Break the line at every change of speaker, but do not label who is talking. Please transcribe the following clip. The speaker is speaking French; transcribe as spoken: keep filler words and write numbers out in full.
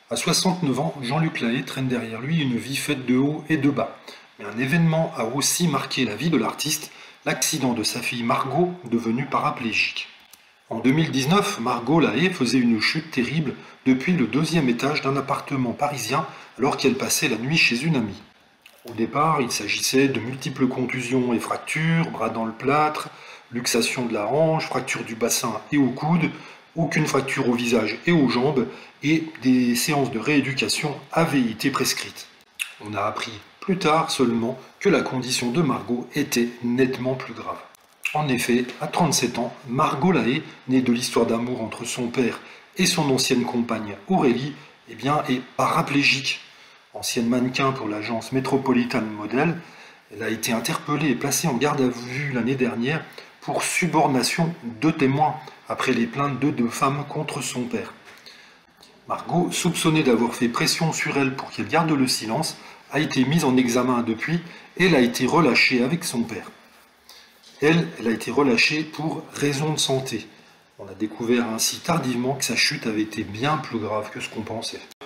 À soixante-neuf ans, Jean-Luc Lahaye traîne derrière lui une vie faite de hauts et de bas. Mais un événement a aussi marqué la vie de l'artiste, l'accident de sa fille Margot, devenue paraplégique. En deux mille dix-neuf, Margot Lahaye faisait une chute terrible depuis le deuxième étage d'un appartement parisien alors qu'elle passait la nuit chez une amie. Au départ, il s'agissait de multiples contusions et fractures, bras dans le plâtre, luxation de la hanche, fracture du bassin et au coude, aucune fracture au visage et aux jambes, et des séances de rééducation avaient été prescrites. On a appris plus tard seulement que la condition de Margot était nettement plus grave. En effet, à trente-sept ans, Margot Lahaye, née de l'histoire d'amour entre son père et son ancienne compagne Aurélie, eh bien, est paraplégique. Ancienne mannequin pour l'agence Metropolitan Model, elle a été interpellée et placée en garde à vue l'année dernière pour subornation de témoins après les plaintes de deux femmes contre son père. Margot, soupçonnée d'avoir fait pression sur elle pour qu'elle garde le silence, a été mise en examen depuis et elle a été relâchée avec son père. Elle, elle a été relâchée pour raison de santé. On a découvert ainsi tardivement que sa chute avait été bien plus grave que ce qu'on pensait.